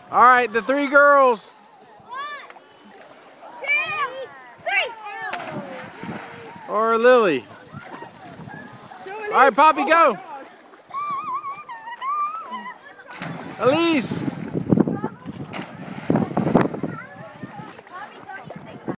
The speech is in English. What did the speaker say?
All right, the three girls. 1, 2, 3. Or Lily. All right, Poppy, go. Elise.